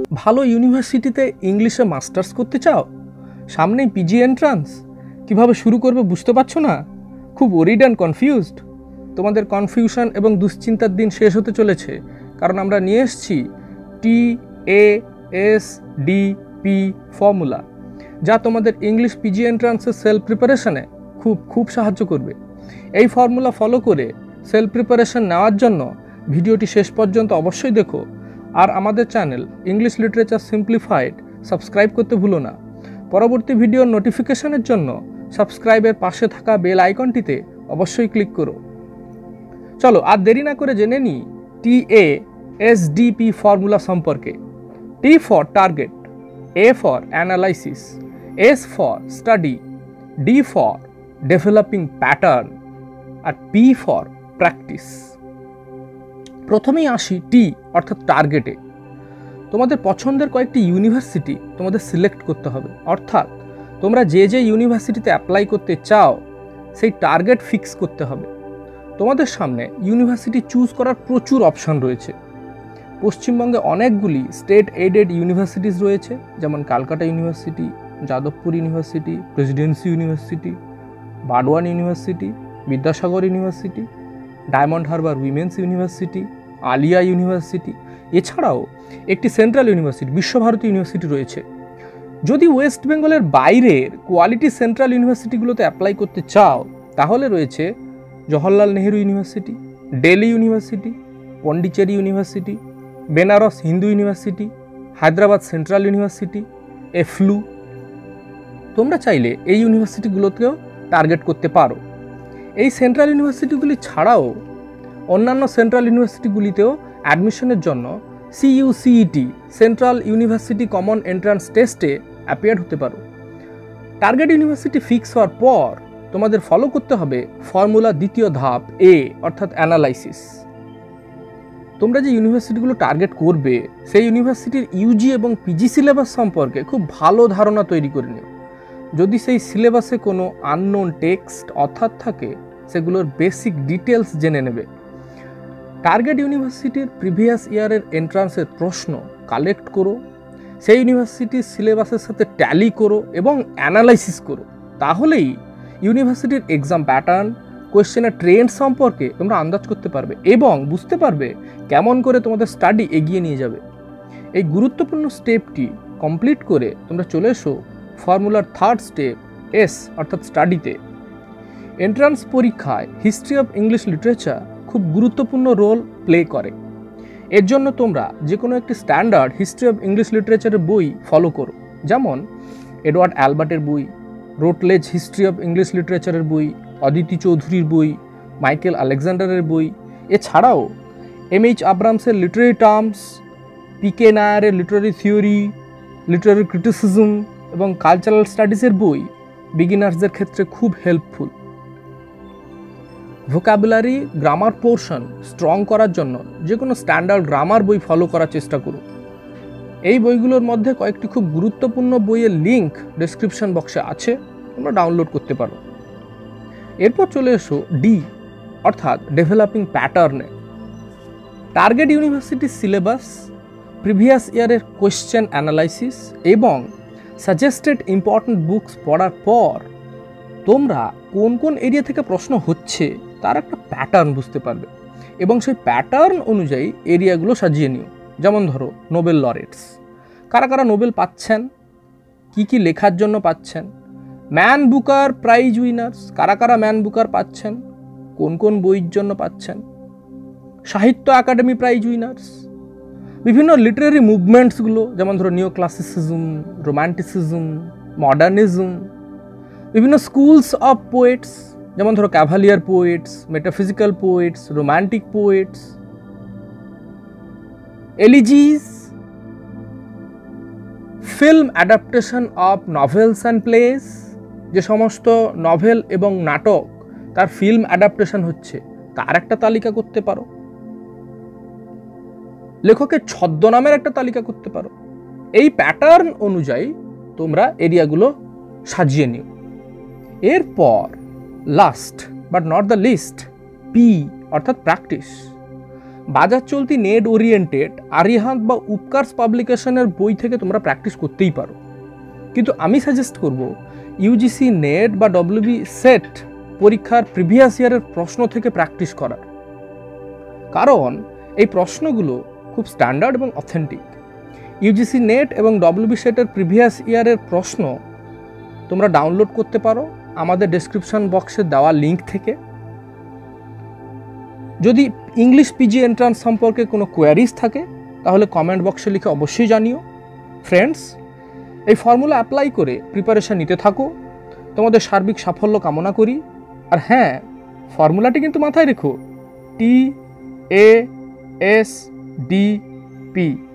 ভালো ইউনিভার্সিটিতে ইংলিশে মাস্টার্স করতে চাও? সামনেই পিজি এন্ট্রান্স, কিভাবে শুরু করবে বুঝতে পারছো না? খুব ওরিড অ্যান্ড কনফিউজড? তোমাদের কনফিউশন এবং দুশ্চিন্তার দিন শেষ হতে চলেছে, কারণ আমরা নিয়ে এসেছি TASDP ফর্মুলা, যা তোমাদের ইংলিশ পিজি এন্ট্রান্সের সেলফ প্রিপারেশনে খুব সাহায্য করবে। এই ফর্মুলা ফলো করে সেলফ প্রিপারেশন নেওয়ার জন্য ভিডিওটি শেষ পর্যন্ত অবশ্যই দেখো, আর আমাদের channel English literature simplified subscribe করতে ভুলো না। পরবর্তী ভিডিওর নোটিফিকেশনের জন্য সাবস্ক্রাইবের পাশে থাকা বেল আইকনটিতে অবশ্যই ক্লিক করো। চলো আর দেরি না করে জেনে নিই TASDP ফর্মুলা সম্পর্কে। T for target, A for analysis, S for study, D for developing pattern, আর P ফর প্র্যাকটিস। প্রথমেই আসি T অর্থাৎ টার্গেটে। তোমাদের পছন্দের কয়েকটি ইউনিভার্সিটি তোমাদের সিলেক্ট করতে হবে, অর্থাৎ তোমরা যে ইউনিভার্সিটিতে অ্যাপ্লাই করতে চাও সেই টার্গেট ফিক্স করতে হবে। তোমাদের সামনে ইউনিভার্সিটি চুজ করার প্রচুর অপশন রয়েছে। পশ্চিমবঙ্গে অনেকগুলি স্টেট এইডেড ইউনিভার্সিটিস রয়েছে, যেমন Calcutta university, Jadavpur university, presidency university, Burdwan university, Vidyasagar university, Diamond Harbour women's university, Aliah university, এছাড়াও একটি সেন্ট্রাল ইউনিভার্সিটি বিশ্বভারতী ইউনিভার্সিটি রয়েছে। যদি ওয়েস্ট বেঙ্গলের বাইরের কোয়ালিটি সেন্ট্রাল ইউনিভার্সিটিগুলোতে অ্যাপ্লাই করতে চাও, তাহলে রয়েছে Jawaharlal Nehru university, Delhi university, Pondicherry university, Benaras Hindu university, Hyderabad central university, EFLU. তোমরা চাইলে এই ইউনিভার্সিটিগুলোতেও টার্গেট করতে পারো। এই সেন্ট্রাল ইউনিভার্সিটিগুলি ছাড়াও অন্যান্য সেন্ট্রাল ইউনিভার্সিটিগুলিতেও অ্যাডমিশনের জন্য CUCET central university common entrance টেস্টে অ্যাপিয়ার হতে পারো। টার্গেট ইউনিভার্সিটি ফিক্স হওয়ার পর তোমাদের ফলো করতে হবে ফর্মুলা দ্বিতীয় ধাপ A অর্থাৎ অ্যানালাইসিস। তোমরা যে ইউনিভার্সিটিগুলো টার্গেট করবে সেই ইউনিভার্সিটির UG এবং PG সিলেবাস সম্পর্কে খুব ভালো ধারণা তৈরি করে নিও। যদি সেই সিলেবাসে কোনো আননোন টেক্সট অর্থাৎ থাকে, সেগুলোর বেসিক ডিটেলস জেনে নেবে। টার্গেট ইউনিভার্সিটির প্রিভিয়াস ইয়ারের এন্ট্রান্সের প্রশ্ন কালেক্ট করো, সেই ইউনিভার্সিটির সিলেবাসের সাথে ট্যালি করো এবং অ্যানালাইসিস করো। তাহলেই ইউনিভার্সিটির এক্সাম প্যাটার্ন, কোয়েশ্চেনের ট্রেন্ড সম্পর্কে তোমরা আন্দাজ করতে পারবে এবং বুঝতে পারবে কেমন করে তোমাদের স্টাডি এগিয়ে নিয়ে যাবে। এই গুরুত্বপূর্ণ স্টেপটি কমপ্লিট করে তোমরা চলে এসো ফর্মুলার থার্ড স্টেপ S অর্থাৎ স্টাডিতে। এন্ট্রান্স পরীক্ষায় হিস্ট্রি অফ ইংলিশ লিটারেচার খুব গুরুত্বপূর্ণ রোল প্লে করে। এর জন্য তোমরা যে কোনো একটি স্ট্যান্ডার্ড হিস্ট্রি অফ ইংলিশ লিটারেচারের বই ফলো করো, যেমন এডওয়ার্ড অ্যালবার্টের বই, রোটলেজ হিস্ট্রি অফ ইংলিশ লিটারেচারের বই, অদিতি চৌধুরীর বই, মাইকেল আলেকজান্ডারের বই, এছাড়াও MH আব্রামসের লিটারেরি টার্মস, PK নায়ারের লিটারেরি থিওরি, লিটারেরি ক্রিটিসিজম এবং কালচারাল স্টাডিজের বই বিগিনার্সদের ক্ষেত্রে খুব helpful. Vocabulary grammar portion strong করার জন্য যে কোনো স্ট্যান্ডার্ড গ্রামার বই ফলো করার চেষ্টা করুন। এই বইগুলোর মধ্যে কয়েকটি খুব গুরুত্বপূর্ণ বইয়ের লিঙ্ক ডেসক্রিপশন বক্সে আছে, তোমরা ডাউনলোড করতে পারো। এরপর চলে এসো D অর্থাৎ ডেভেলপিং প্যাটার্নে। টার্গেট ইউনিভার্সিটির সিলেবাস, প্রিভিয়াস ইয়ারের কোয়েশ্চেন অ্যানালাইসিস এবং সাজেস্টেড ইম্পর্ট্যান্ট বুকস পড়ার পর তোমরা কোন কোন এরিয়া থেকে প্রশ্ন হচ্ছে তার একটা প্যাটার্ন বুঝতে পারবে এবং সেই প্যাটার্ন অনুযায়ী এরিয়াগুলো সাজিয়ে নিও। যেমন ধরো নোবেল লরেটস, কারা কারা নোবেল পাচ্ছেন, কি লেখার জন্য পাচ্ছেন। ম্যান বুকার প্রাইজ উইনার্স, কারা কারা ম্যান বুকার পাচ্ছেন, কোন বইয়ের জন্য পাচ্ছেন। সাহিত্য একাডেমি প্রাইজ উইনার্স, বিভিন্ন লিটারেরি মুভমেন্টসগুলো, যেমন ধরো নিও ক্লাসিসিজম, রোম্যান্টিসিজম, মডার্নিজম, বিভিন্ন স্কুলস অফ পোয়েটস, যেমন ধরো cavalier poets, metaphysical poets, romantic poets, elegies, film adaptation of novels and plays, যে সমস্ত নভেল এবং নাটক তার ফিল্ম অ্যাডাপ্টেশন হচ্ছে তার একটা তালিকা করতে পারো। লেখকের ছদ্মনামের একটা তালিকা করতে পারো। এই প্যাটার্ন অনুযায়ী তোমরা এরিয়াগুলো সাজিয়ে নিও। এরপর last but not the least P অর্থাৎ প্র্যাকটিস। বাজার চলতি নেট ওরিয়েন্টেড আরিহান্ত বা উপকার্স পাবলিকেশনের বই থেকে তোমরা প্র্যাকটিস করতেই পারো, কিন্তু আমি সাজেস্ট করব ইউজিসি নেট বা ডব্লিউবি সেট পরীক্ষার প্রিভিয়াস ইয়ারের প্রশ্ন থেকে প্র্যাকটিস করার, কারণ এই প্রশ্নগুলো খুব স্ট্যান্ডার্ড এবং অথেন্টিক। ইউজিসি নেট এবং ডব্লিউবি সেটের প্রিভিয়াস ইয়ারের প্রশ্ন তোমরা ডাউনলোড করতে পারো আমাদের ডেসক্রিপশন বক্সে দেওয়া লিঙ্ক থেকে। যদি ইংলিশ পিজি এন্ট্রান্স সম্পর্কে কোনো কোয়ারিজ থাকে তাহলে কমেন্ট বক্সে লিখে অবশ্যই জানিও। ফ্রেন্ডস, এই ফর্মুলা অ্যাপ্লাই করে প্রিপারেশন নিতে থাকো, তোমাদের সার্বিক সাফল্য কামনা করি। আর হ্যাঁ, ফর্মুলাটি কিন্তু মাথায় রেখো, TASDP।